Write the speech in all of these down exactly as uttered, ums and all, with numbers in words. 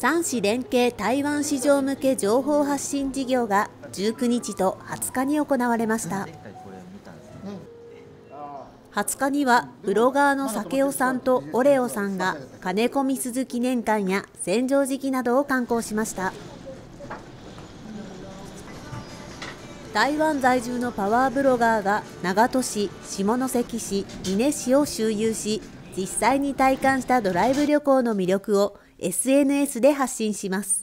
三市連携台湾市場向け情報発信事業がじゅうくにちとはつかに行われました。はつかにはブロガーの酒雄さんとオレオさんが金子みすゞ記念館や千畳敷などを観光しました。台湾在住のパワーブロガーが長門市、下関市、美祢市を周遊し、実際に体感したドライブ旅行の魅力を エスエヌエス で発信します。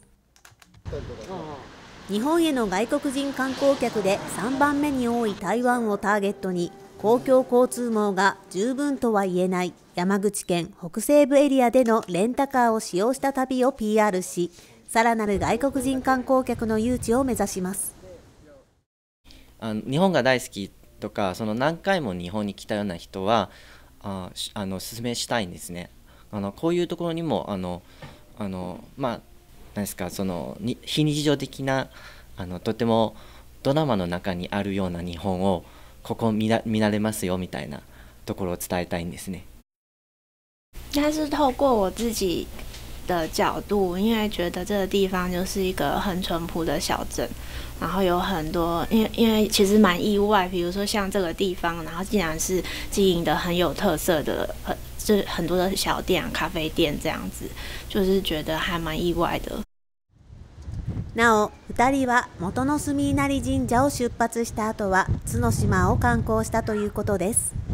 日本への外国人観光客でさんばんめに多い台湾をターゲットに、公共交通網が十分とは言えない山口県北西部エリアでのレンタカーを使用した旅を ピーアール し、さらなる外国人観光客の誘致を目指します。 あの日本が大好きとか、その何回も日本に来たような人はああのお勧めしたいんですね。あのこういうところにもあのあのまあ何ですか、そのに非日常的なあのとてもドラマの中にあるような日本をここ見ら見られますよみたいなところを伝えたいんですね。 但是透过我自己的角度，因为觉得这个地方就是一个很淳朴的小镇，然后有很多，因为因为其实蛮意外，比如说像这个地方，然后竟然是经营的很有特色的，很就是很多的小店、咖啡店这样子，就是觉得还蛮意外的。 なお、ふたりは元の住稲荷神社を出発した後は角島を観光したということです。